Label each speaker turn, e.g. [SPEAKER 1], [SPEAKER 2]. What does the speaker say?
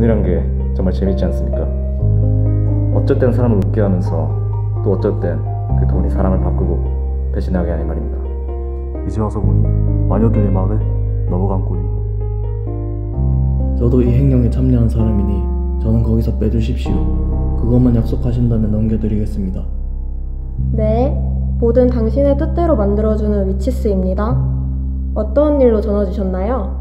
[SPEAKER 1] 돈이란 게 정말 재밌지 않습니까? 어쩔 땐 사람을 웃게 하면서 또 어쩔 땐 그 돈이 사람을 바꾸고 배신하게 하는 말입니다.
[SPEAKER 2] 이제 와서 보니 마녀들의 말에 넘어간 꼴이고.
[SPEAKER 3] 저도 이 행령에 참여한 사람이니 저는 거기서 빼주십시오. 그것만 약속하신다면 넘겨드리겠습니다.
[SPEAKER 4] 네, 모든 당신의 뜻대로 만들어주는 위치스입니다. 어떤 일로 전화 주셨나요?